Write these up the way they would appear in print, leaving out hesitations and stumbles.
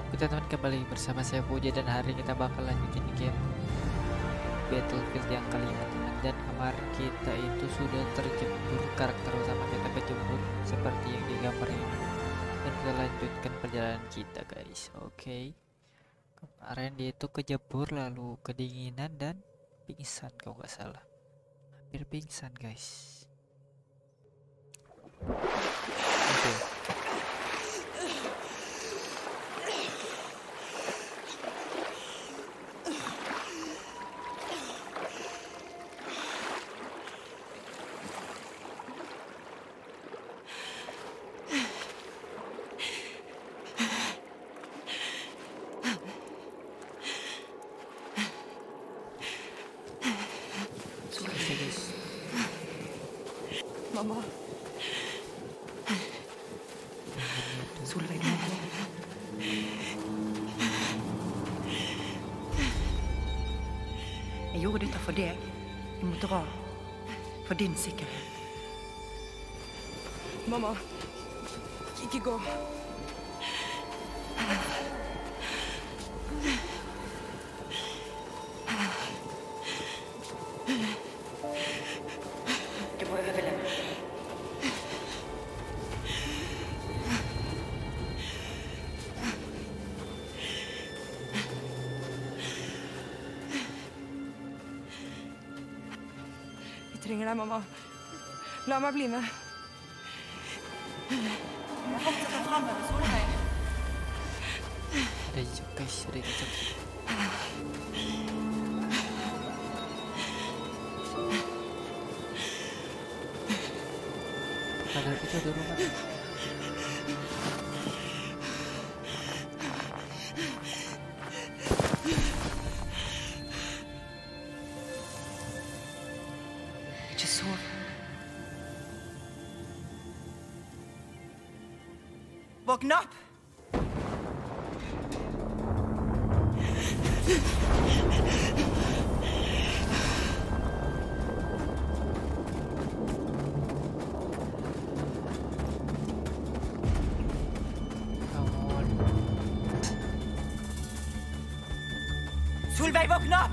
Teman-teman, kembali bersama saya Puja, dan hari ini kita bakal lanjutin game Battlefield yang kelima, teman. Dan kemarin kita itu sudah terjebur, karakter utama kita kejebur seperti yang digambar ini, dan kita lanjutkan perjalanan kita, guys. Oke. Kemarin dia itu kejebur lalu kedinginan dan pingsan kalau nggak salah, hampir pingsan, guys. Oke. Mamma. Solveig, nå. Jeg gjorde dette for deg. Jeg må dra. For din sikkerhet. Mamma. Ikke gå. Du må overleve. Vi trenger deg, mamma. La meg bli med. Jeg fortsetter fremover, Solveig. Ada hijau, guys, ada hijau. Padahal itu ada rumah. Ikke sov. Våkn opp! Solveig, våkn opp!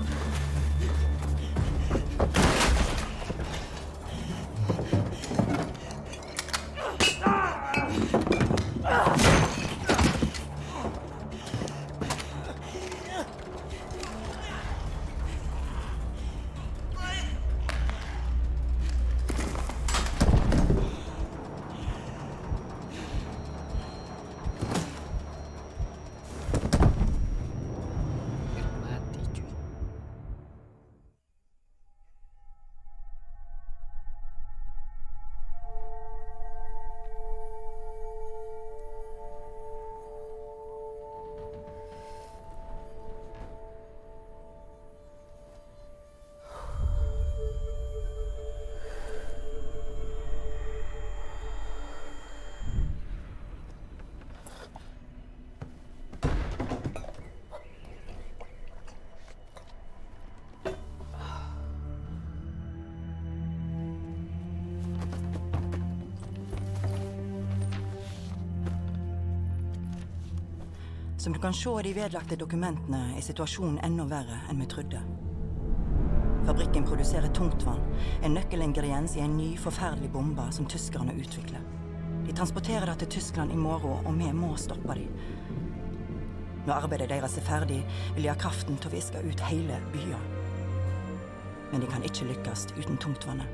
Som du kan se i de vedlagte dokumentene, er situasjonen enda verre enn vi trodde. Fabrikken produserer tungtvann, en nøkkelingrediens i en ny, forferdelig bombe som tyskerne utvikler. De transporterer det til Tyskland i morgen, og vi må stoppe dem. Når arbeidet deres er ferdig, vil de ha kraften til å viske ut hele byen. Men de kan ikke lykkes uten tungtvannet.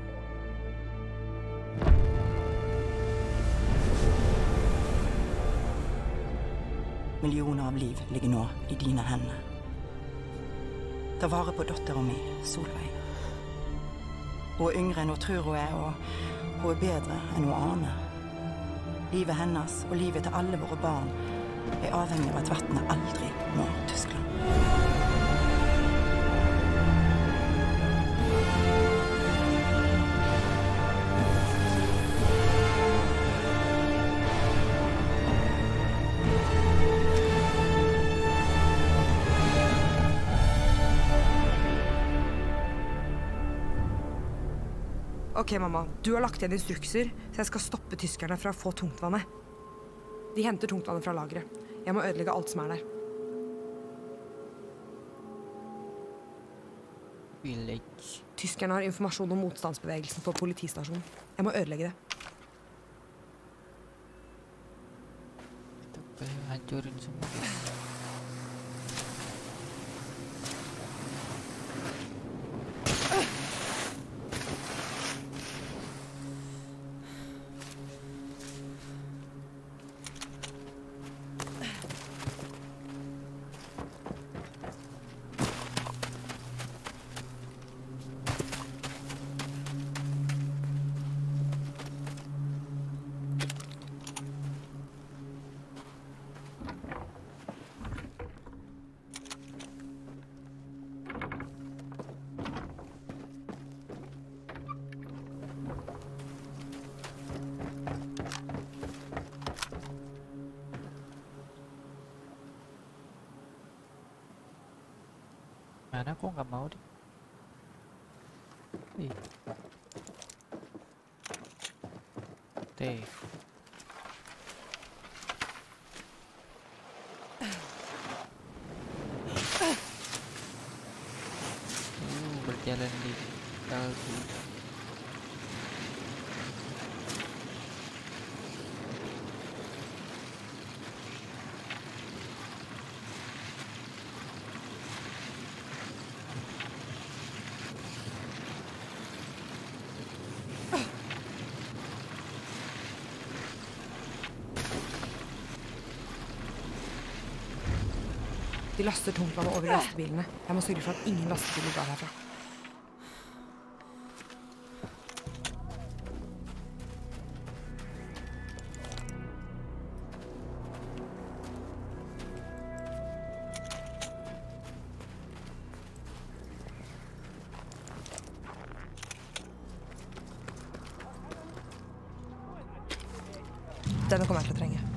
Millioner av liv ligger nå i dine hender. Ta vare på datteren min, Solveig. Hun er yngre enn hun tror hun er, og hun er bedre enn hun aner. Livet hennes og livet til alle våre barn er avhengig av at vannet aldri når Tyskland. Ok, mamma. Du har lagt igjen instrukser, så jeg skal stoppe tyskerne fra å få tungtvannet. De henter tungtvannet fra lageret. Jeg må ødelegge alt som er der. Village. Tyskerne har informasjon om motstandsbevegelsen på politistasjonen. Jeg må ødelegge det. Kita hancurin semua. Mana aku nggak mau deh. Ih. T. Berjalan di kalbu. De laster tungtvannet over lastebilene. Jeg må sørge for at ingen lastebiler drar herfra. Denne kommer jeg til å trenge.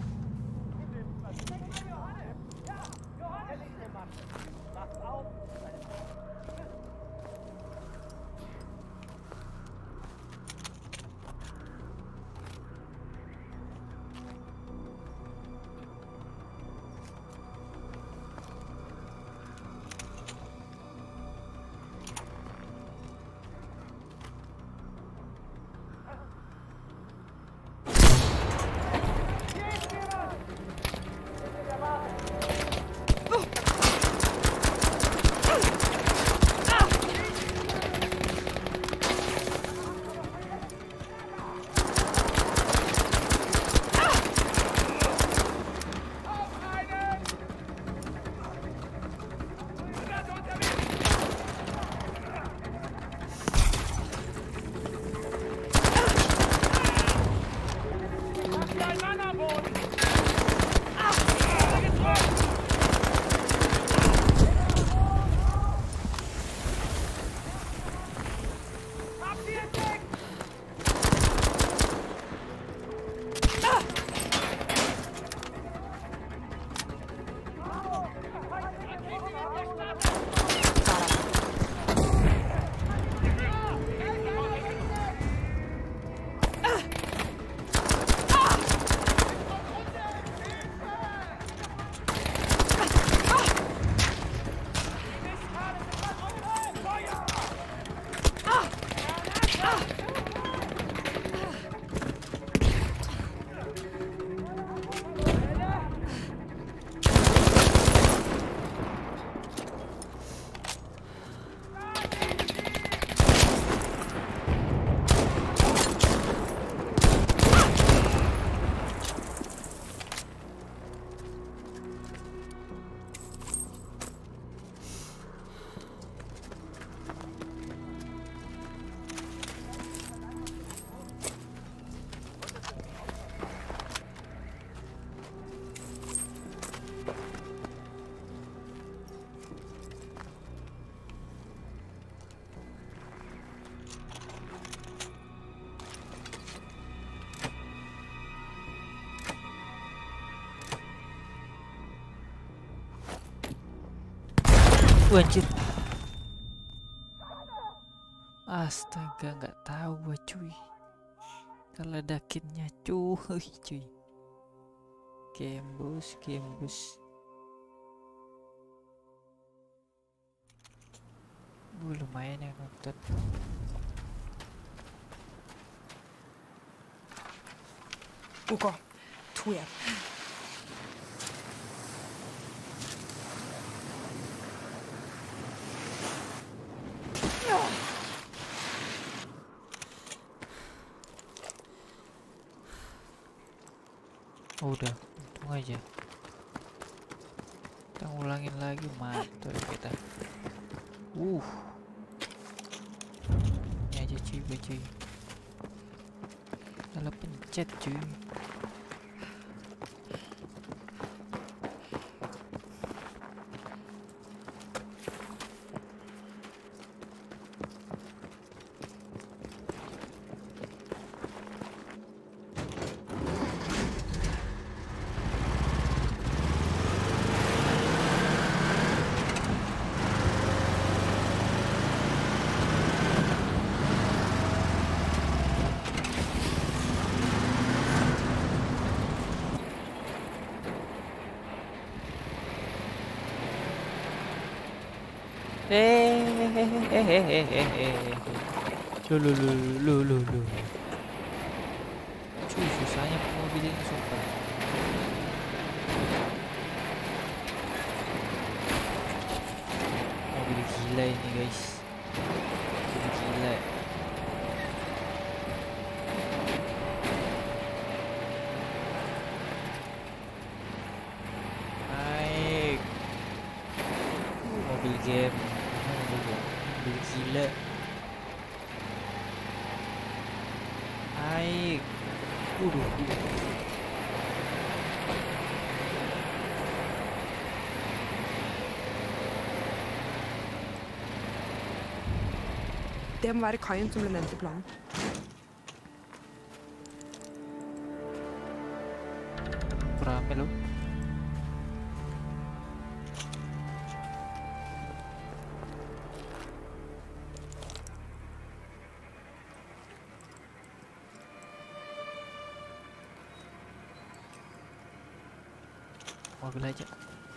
Anjir. Astaga, nggak tahu gua cuy. Keledakinnya cuy. Gembus. Lumayan yang nonton. OK. 2 igjen. Oh, udah, untung aja. Kita ulangin lagi, mantul kita. Ini aja cuy, cuy. Salah pencet cuy. Lu. Cuy, susahnya mobil ini sumpah. Mobil gila ini guys. Mobil gila. Naik. Mobil game. Mobil gila. Naik. Det må være kaien som ble nevnt i planen. Rame loh. Mobil aja.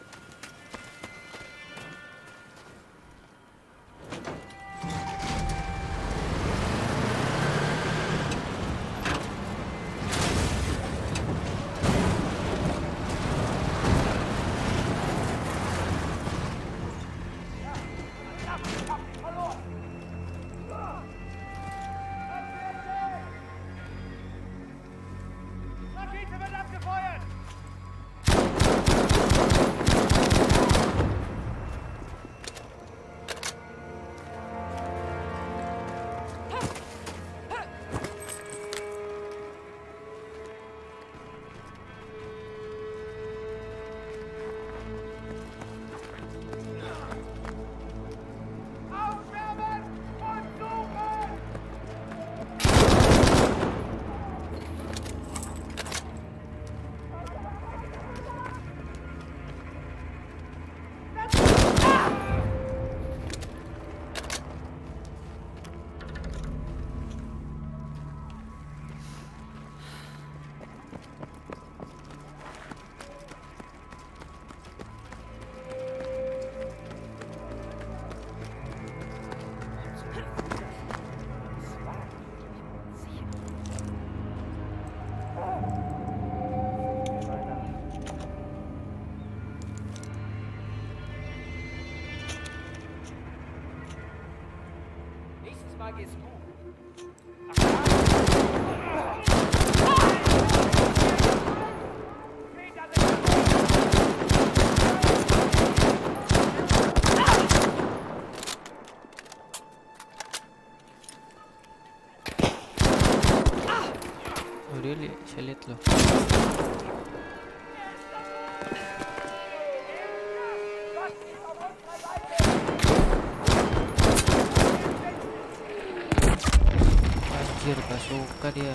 Saya lihat loh. Anjir, gak suka dia.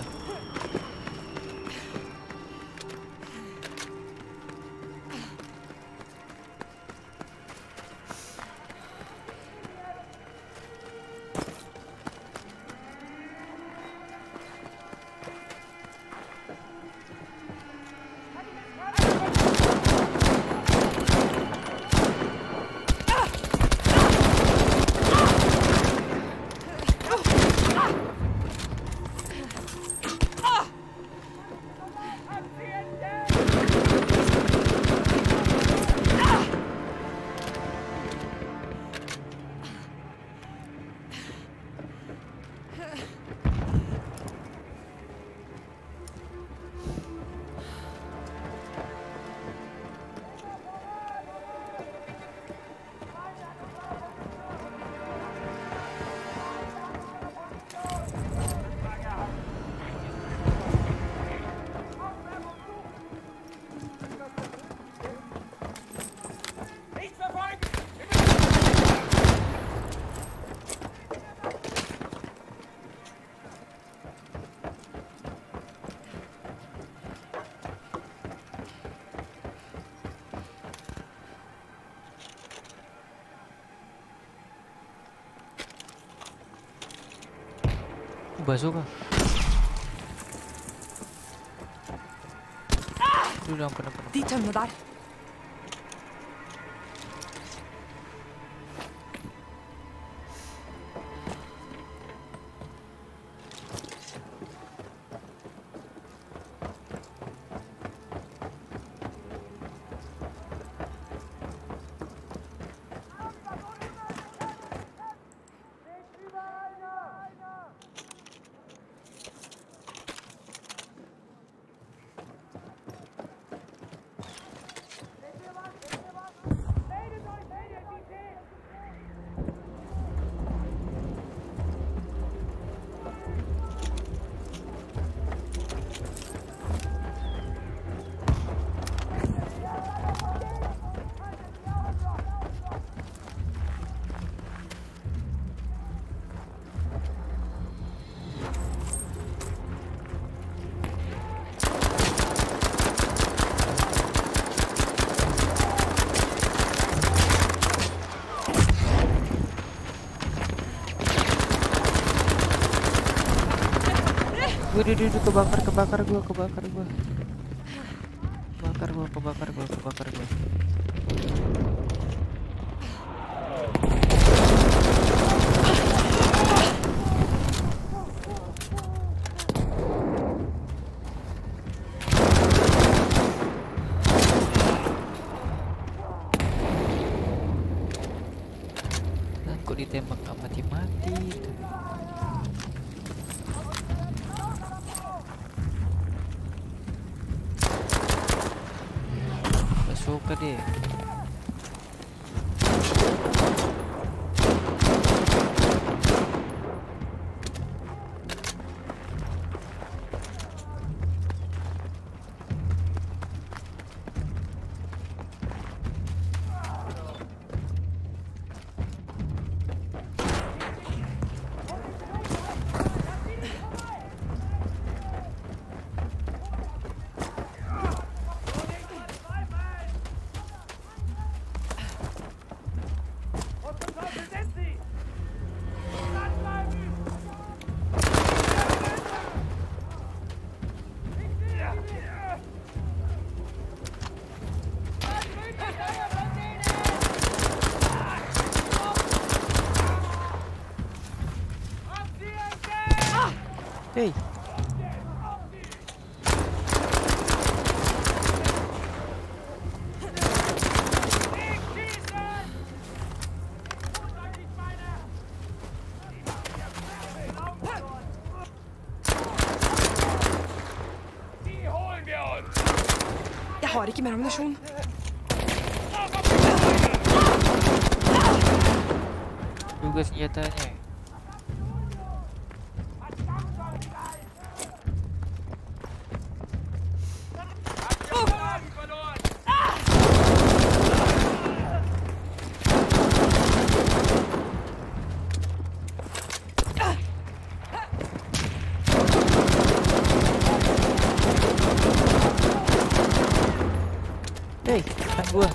bazooka. Udah ampun. De tømmene der. Waduh, kebakar gua. Kebakar gua. Dan kok ditembak nggak mati-mati itu. Suka deh. Hey. Jeg har ikke mer ammunisjon. Juga senjatanya. Hey, kan gua.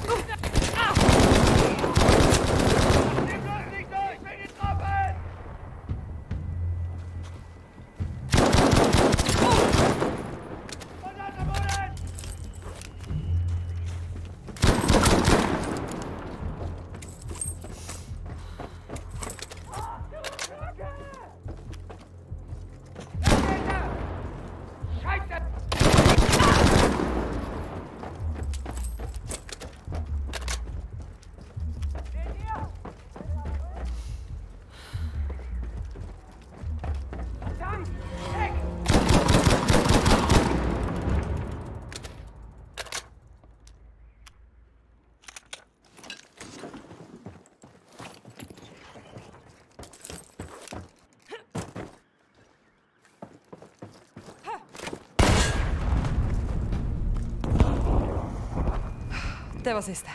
Det var siste.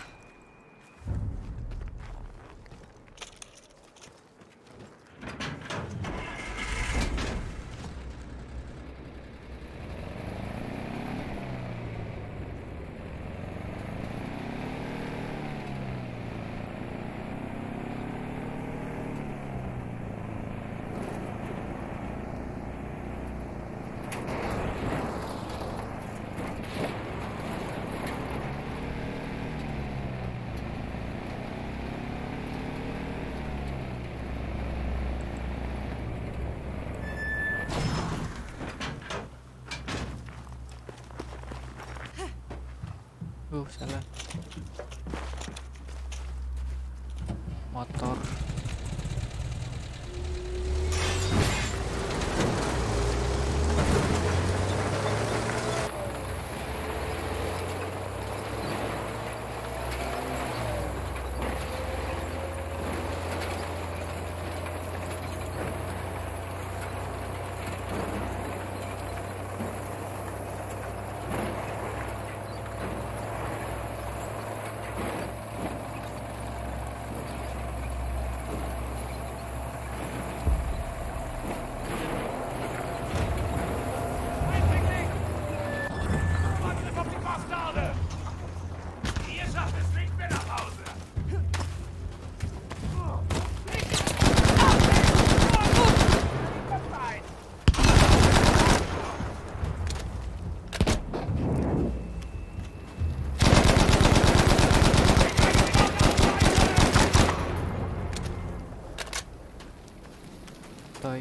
salah. Motor. Toy.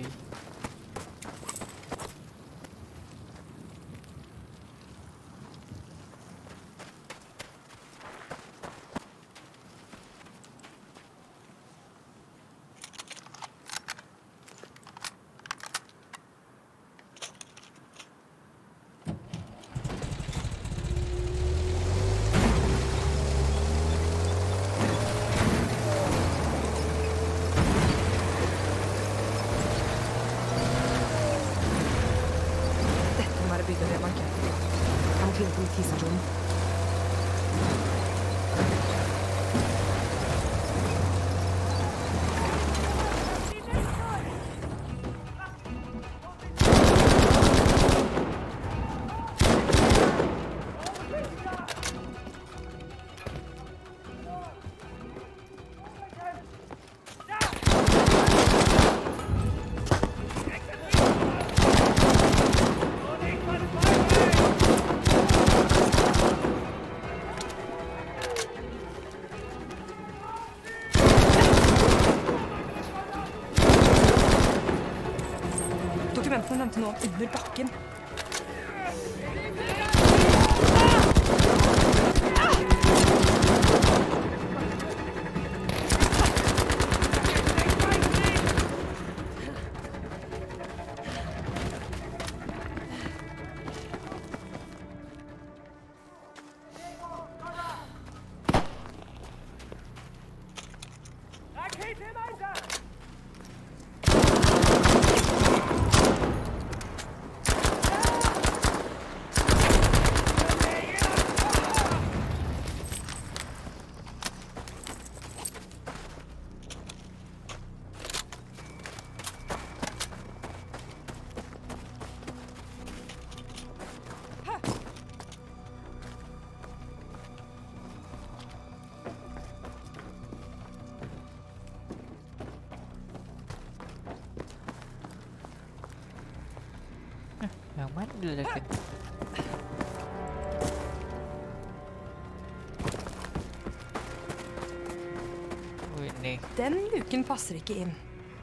Bygget ved markedet. Jeg må finne politistasjonen. Dokumentene nevnte noe under bakken. Yang mana diledakin? Ini. Den luken passer ikke inn.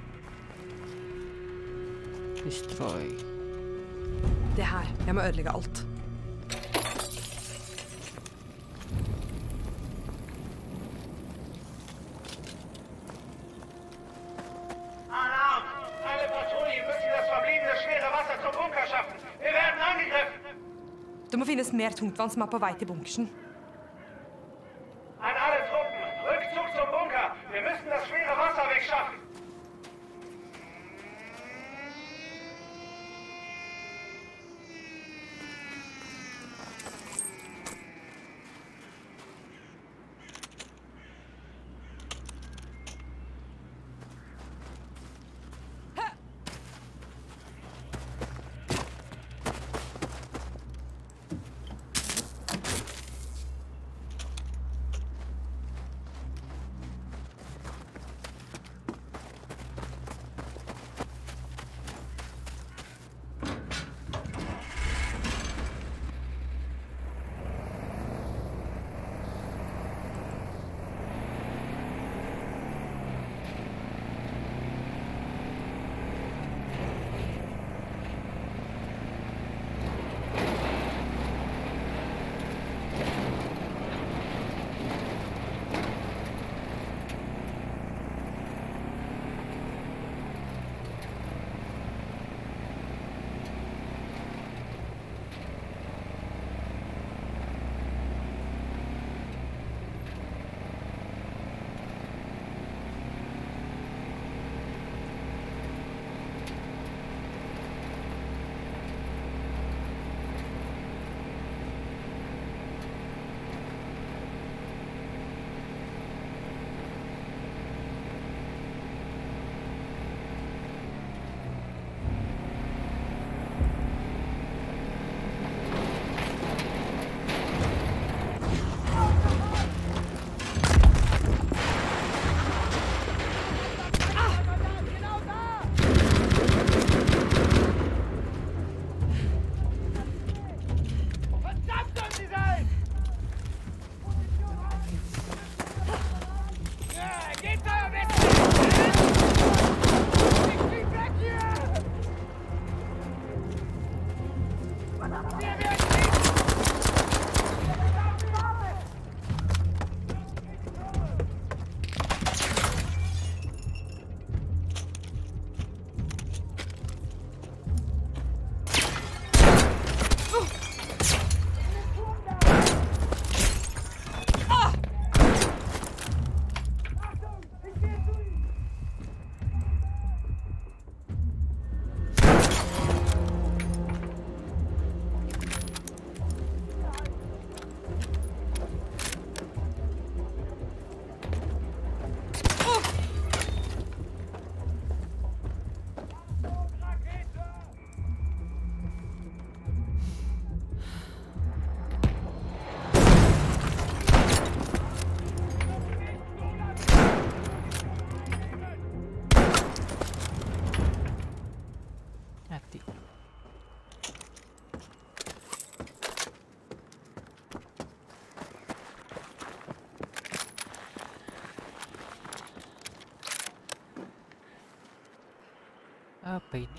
Destroy. Det her. Jeg må ødelegge alt. Det må finnes mer tungtvann som er på vei til bunkersen. An alle Truppen, Rückzug zum Bunker. Wir müssen das schwere Wasser wegschaffen. Apa ini?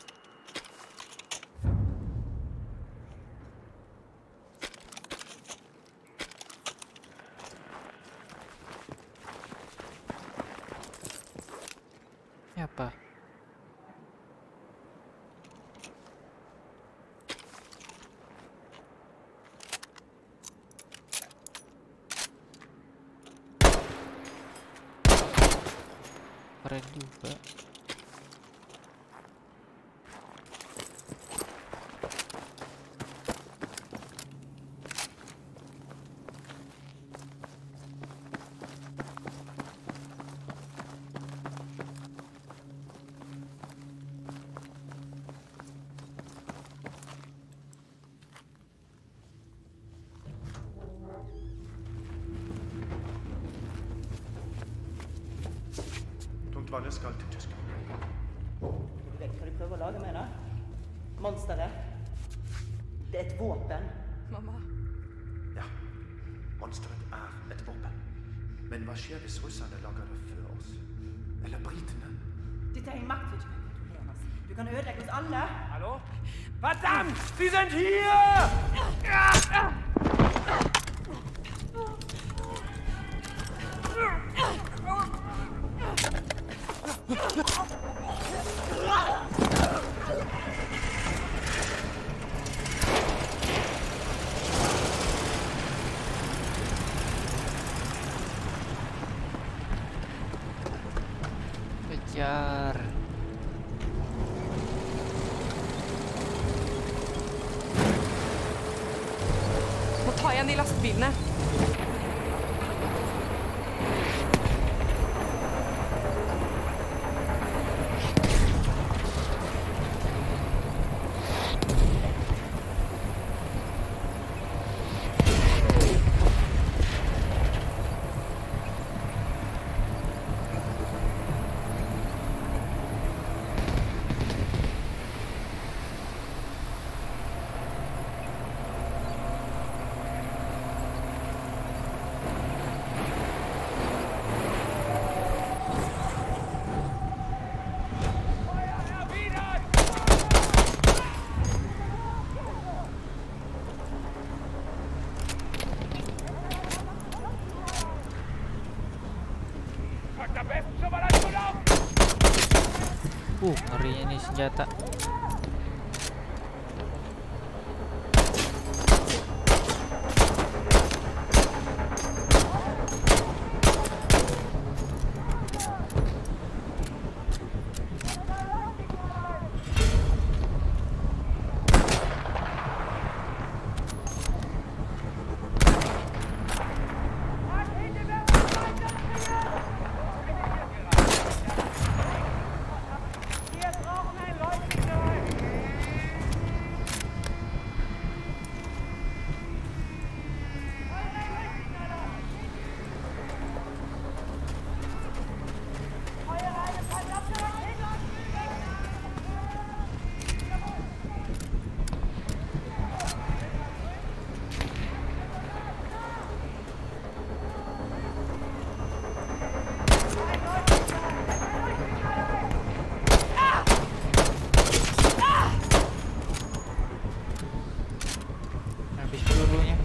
Ini apa? Keren juga. Tungtvannet skal til Tyskland. Du vet hva de prøver å lage med det? Monsteret. Det er et våpen. Mamma. Ja, monsteret er et våpen. Men hva skjer hvis russerne lager det før oss? Eller britene? Dette er en maktvirksomhet, Jonas. Du kan ødelegge oss alle. Hallo? Verdammt! Sie sind hier! Kejar. Må ta igjen de lastbilene. Ngerinya nih senjata. Habis pelurunya.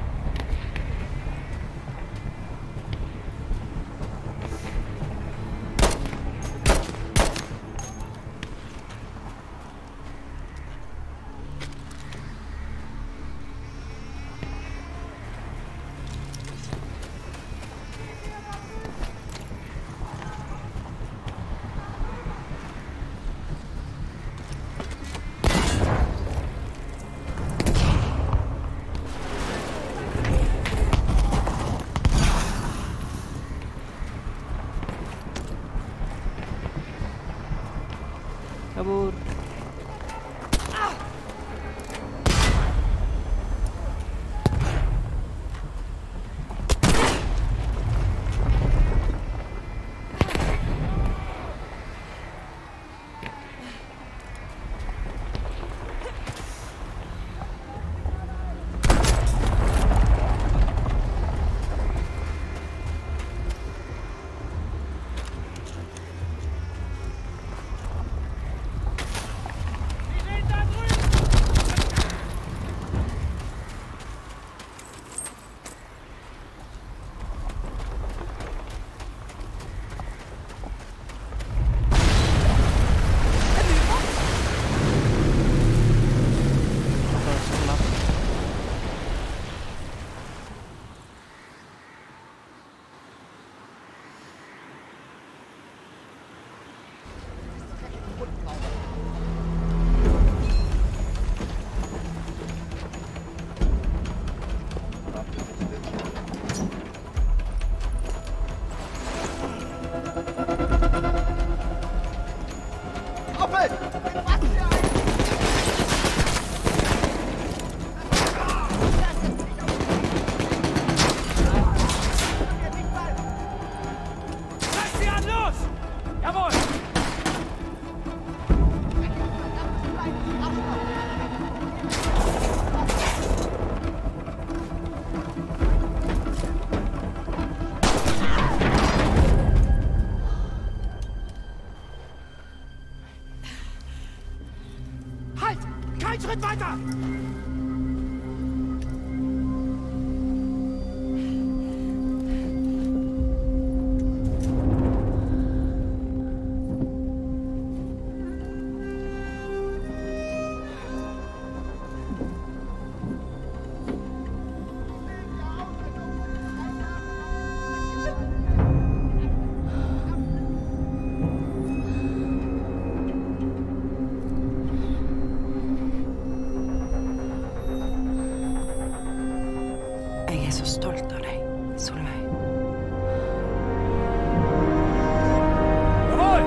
Kabur. Jawohl! Halt! Kein Schritt weiter! Jeg er så stolt av deg, Solveig. Jawohl!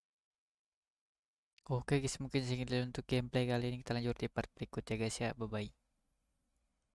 Oke guys, mungkin segitu dulu untuk gameplay kali ini. Kita lanjut di part berikutnya guys ya. Bye bye.